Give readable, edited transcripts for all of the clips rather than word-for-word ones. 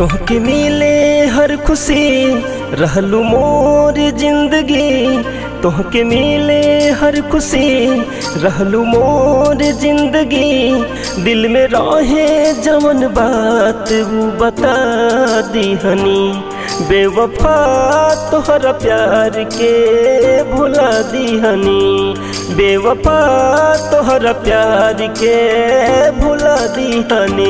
तोहके मिले हर खुशी रहलू मोर जिंदगी। तोहके मिले हर खुशी रहलू मोर जिंदगी। दिल में रहे जवन बात वो बता दीहनी। बेवफा तोहरा प्यार के भुला दीहनी। बेवफा तोहरा प्यार के भुला दीहनी।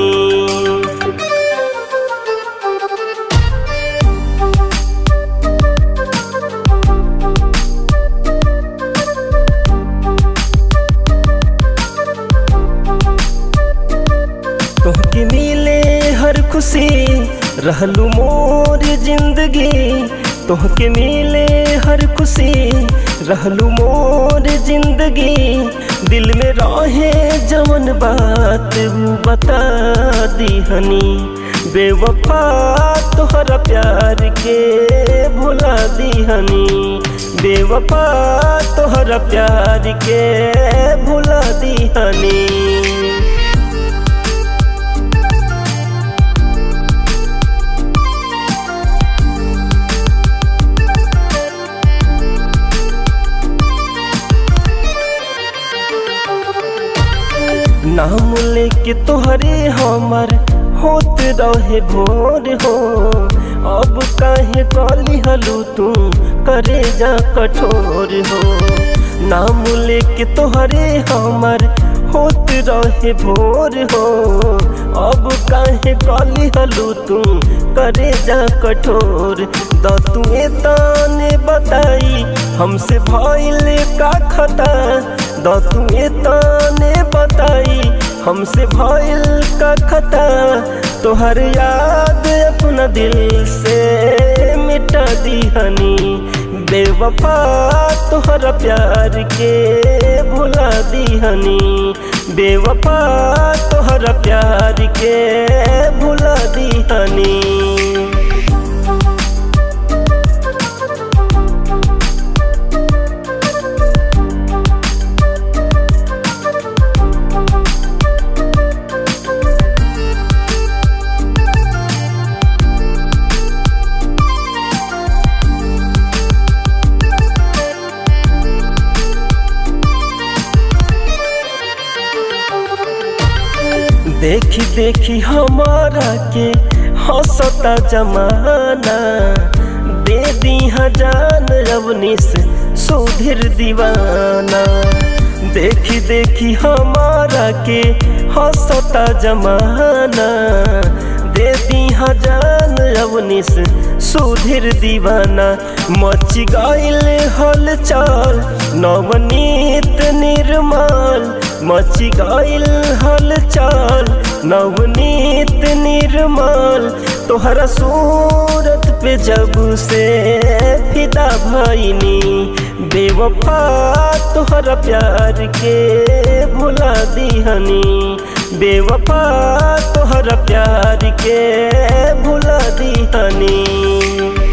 तोहके मिले हर खुशी रहलू मोर जिंदगी। तोहके मिले हर खुशी रहलू मोर जिंदगी। दिल में रहे जवन बात वो बता दीहनी। बेवफा तोहरा प्यार के भुला दीहनी। बेवफा तोहरा प्यार के भुला दीहनी। नाम लेके तोहरे हमर होत रहे भोर हो। अब काहे कली हलू तू करे जा कठोर हो। नाम लेके तोहरे हमर होत रहे भोर हो। अब काहे कली हलू तू करे जा कठोर। द तुए ताने बताई हमसे भइल का खता। द तुए ताने बताई हमसे भइल का खता। तोहर याद अपना दिल से मिटा दीहनी। बेवफा तोहरा प्यार के भुला दीहनी। बेवफा तोहरा प्यार के भुला दीहनी। देखी देखी हमारा के हंसता जमाना। दे दी जान रवनी से सुधीर दीवाना। देखी देखी हमारा के हंसता जमाना। दे दी जान रवनी से सुधीर दीवाना। मच गइल हलचल नवनीत निर्मल। मच गइल हलचल नवनीत निर्मल। तोहरा सूरत पे जब से फिदा भइनी। बेवफा तोहरा प्यार के भुला दीहनी। बेवफा तोहरा प्यार के भुला दीहनी।